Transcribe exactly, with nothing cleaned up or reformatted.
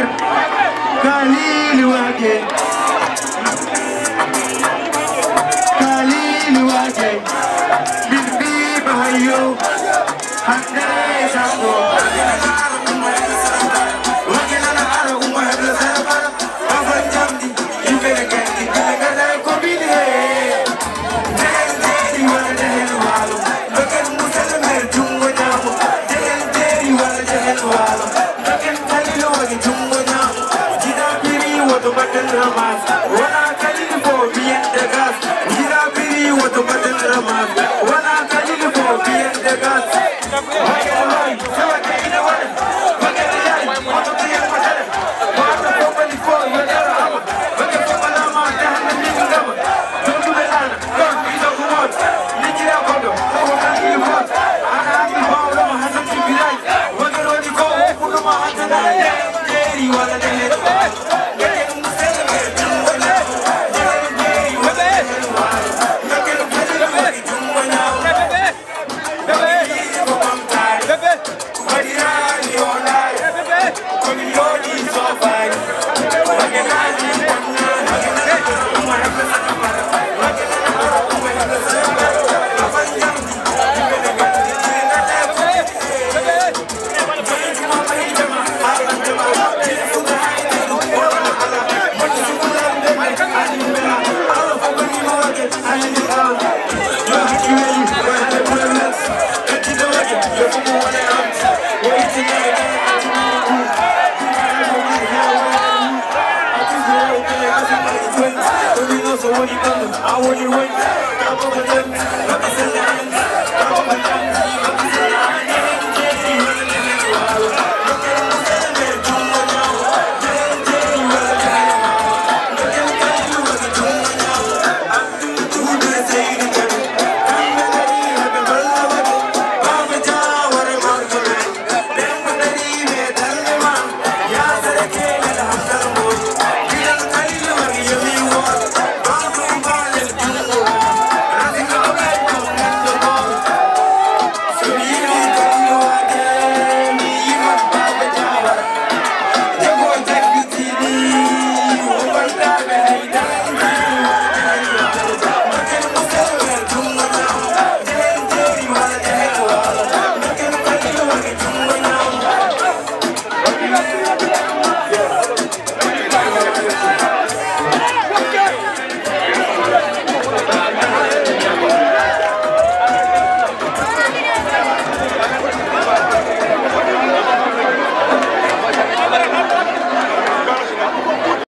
Kalilu again. Kalilu again. Bibi bahayo. Hande sango. Wakilana ara umma hebla sabara. Afan jamdi. Ibere kendi. Kada ko bile. Jai jai wala jai walo. Loken musalme jungo jamo. Jai jai wala jai walo. Loken kalilu agi jungo jamo. Jida piri woto batan ramas. Wana kalilu fo bien de gas. Jida piri woto batan ramas. Wana kalilu fo bien de gas. I want you to wait.